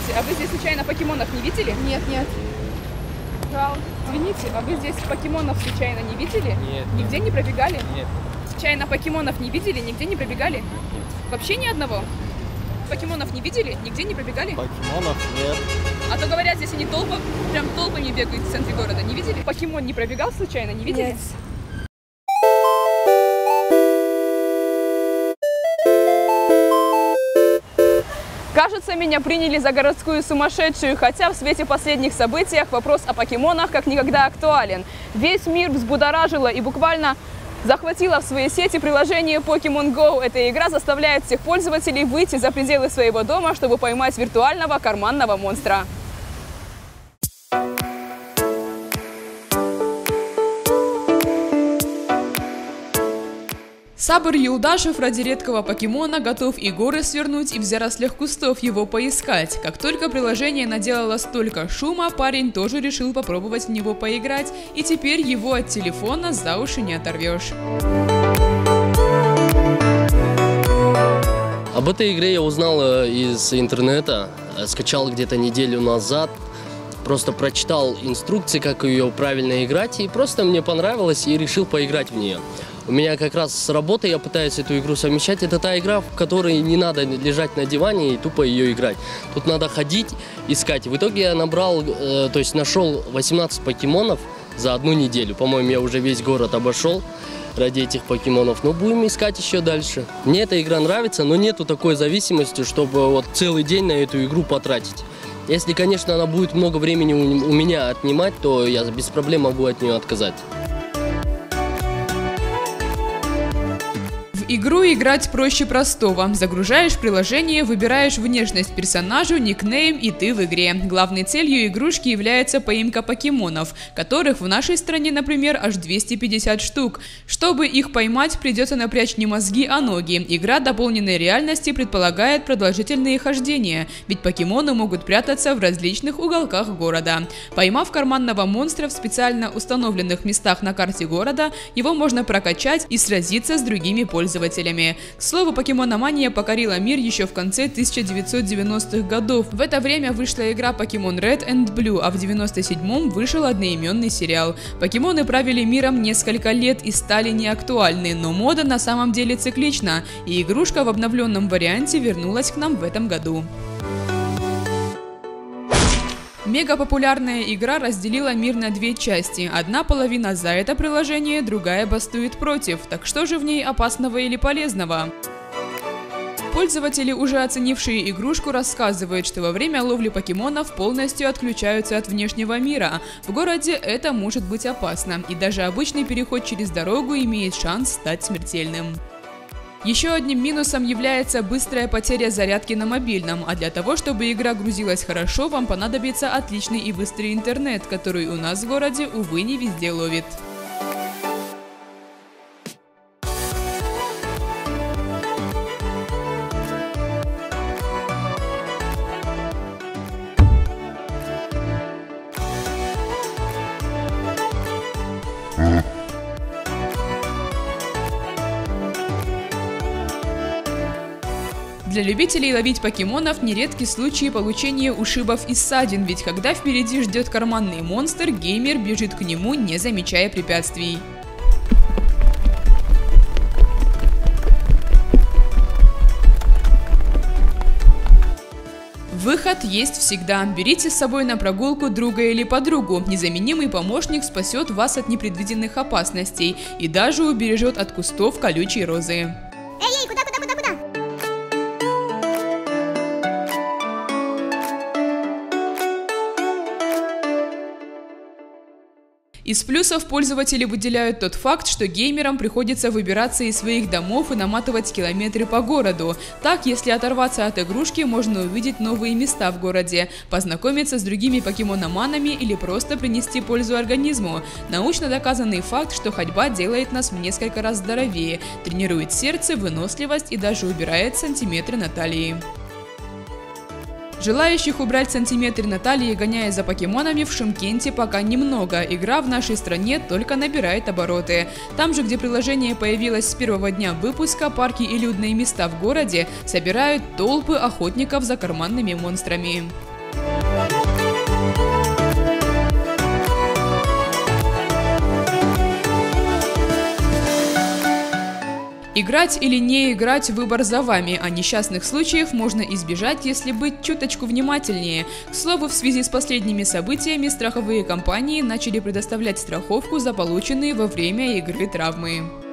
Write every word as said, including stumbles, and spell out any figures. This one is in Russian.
Извините, а вы здесь случайно покемонов не видели? Нет, нет. Жал. Извините, а вы здесь покемонов случайно не видели? Нет. Нигде не пробегали? Нет. Случайно покемонов не видели? Нигде не пробегали? Нет. Вообще ни одного? Покемонов не видели? Нигде не пробегали? Покемонов нет. А то говорят, здесь они толпа, прям толпами бегают в центре города. Не видели? Покемон не пробегал случайно? Не видели? Нет. Кажется, меня приняли за городскую сумасшедшую, хотя в свете последних событий вопрос о покемонах как никогда актуален. Весь мир взбудоражило и буквально захватила в свои сети приложение Pokemon Go. Эта игра заставляет всех пользователей выйти за пределы своего дома, чтобы поймать виртуального карманного монстра. Сабр Юлдашев ради редкого покемона готов и горы свернуть, и в зарослях кустов его поискать. Как только приложение наделало столько шума, парень тоже решил попробовать в него поиграть, и теперь его от телефона за уши не оторвешь. Об этой игре я узнал из интернета, скачал где-то неделю назад, просто прочитал инструкции, как ее правильно играть, и просто мне понравилось, и решил поиграть в нее. У меня как раз с работы я пытаюсь эту игру совмещать. Это та игра, в которой не надо лежать на диване и тупо ее играть. Тут надо ходить, искать. В итоге я набрал, э, то есть нашел восемнадцать покемонов за одну неделю. По-моему, я уже весь город обошел ради этих покемонов. Но будем искать еще дальше. Мне эта игра нравится, но нету такой зависимости, чтобы вот целый день на эту игру потратить. Если, конечно, она будет много времени у меня отнимать, то я без проблем могу от нее отказать. В игру играть проще простого. Загружаешь приложение, выбираешь внешность персонажу, никнейм и ты в игре. Главной целью игрушки является поимка покемонов, которых в нашей стране, например, аж двести пятьдесят штук. Чтобы их поймать, придется напрячь не мозги, а ноги. Игра дополненной реальности предполагает продолжительные хождения, ведь покемоны могут прятаться в различных уголках города. Поймав карманного монстра в специально установленных местах на карте города, его можно прокачать и сразиться с другими пользователями. К слову, покемономания покорила мир еще в конце тысяча девятьсот девяностых годов. В это время вышла игра Pokemon Red and Blue, а в девяносто седьмом вышел одноименный сериал. Покемоны правили миром несколько лет и стали неактуальны, но мода на самом деле циклична, и игрушка в обновленном варианте вернулась к нам в этом году. Мегапопулярная игра разделила мир на две части. Одна половина за это приложение, другая бастует против. Так что же в ней опасного или полезного? Пользователи, уже оценившие игрушку, рассказывают, что во время ловли покемонов полностью отключаются от внешнего мира. В городе это может быть опасно, и даже обычный переход через дорогу имеет шанс стать смертельным. Еще одним минусом является быстрая потеря зарядки на мобильном, а для того, чтобы игра грузилась хорошо, вам понадобится отличный и быстрый интернет, который у нас в городе, увы, не везде ловит. Для любителей ловить покемонов нередки случаи получения ушибов и ссадин, ведь когда впереди ждет карманный монстр, геймер бежит к нему, не замечая препятствий. Выход есть всегда. Берите с собой на прогулку друга или подругу. Незаменимый помощник спасет вас от непредвиденных опасностей и даже убережет от кустов колючей розы. Эй, эй, куда, куда, куда, куда? Из плюсов пользователи выделяют тот факт, что геймерам приходится выбираться из своих домов и наматывать километры по городу. Так, если оторваться от игрушки, можно увидеть новые места в городе, познакомиться с другими покемономанами или просто принести пользу организму. Научно доказанный факт, что ходьба делает нас в несколько раз здоровее, тренирует сердце, выносливость и даже убирает сантиметры на талии. Желающих убрать сантиметры на талии, гоняя за покемонами, в Шымкенте пока немного. Игра в нашей стране только набирает обороты. Там же, где приложение появилось с первого дня выпуска, парки и людные места в городе собирают толпы охотников за карманными монстрами. Играть или не играть – выбор за вами, а несчастных случаев можно избежать, если быть чуточку внимательнее. К слову, в связи с последними событиями страховые компании начали предоставлять страховку за полученные во время игры травмы.